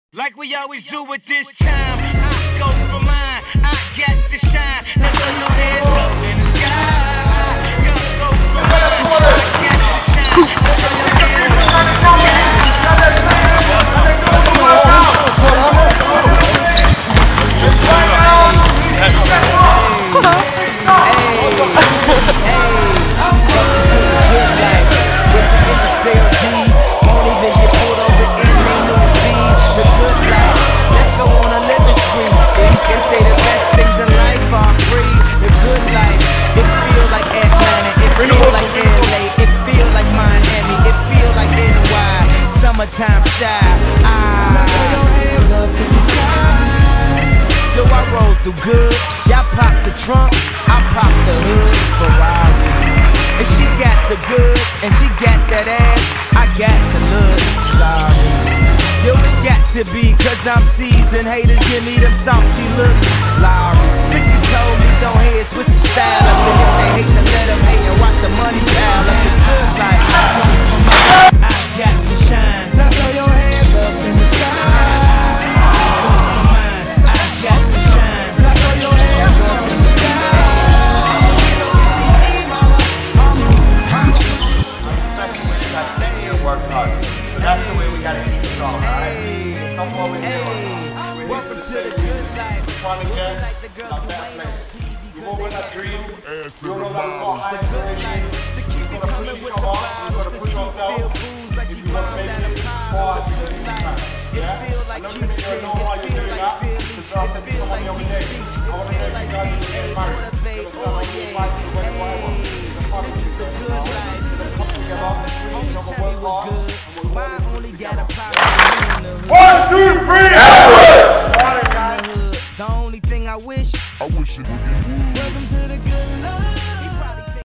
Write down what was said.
Like we always do at this time, I go for mine, I got to shine. Now throw your hands up in the sky. I gotta go for mine, I got to shine. Now throw your hands up in the time shy. Now throw your hands up in the sky. So I roll through good. Y'all pop the trunk, I pop the hood. Ferrari. And she got the goods, and she got that ass. I got to look sorry. Yo, it's got to be, cause I'm seasoned. Haters give me them salty looks. Lowry's 50 told me don't hate, switch the style up. And if they hate, then let them hate and watch the money pile up. The good life, I got to shine. Now throw your hands up in the sky. I got to shine. Now throw your hands up in the sky. I'ma get on the TV, mama. Work hard. So that's the way we gotta keep it going, alright? Come forward here. Welcome to the good life. Trying to get a bad place. You open a dream, you don't know how to go high. So keep it coming with the vibes. So she feel booze like she bombed at a pile. It feel like Houston, it feel like Philly, it feel like DC, it feel like VA, motivate, oh yeah. This is the good life. Homie tell me what's good. Why I only got a problem in the hood? 1, 2, 3, The only thing I wish it would be. Welcome to the good life.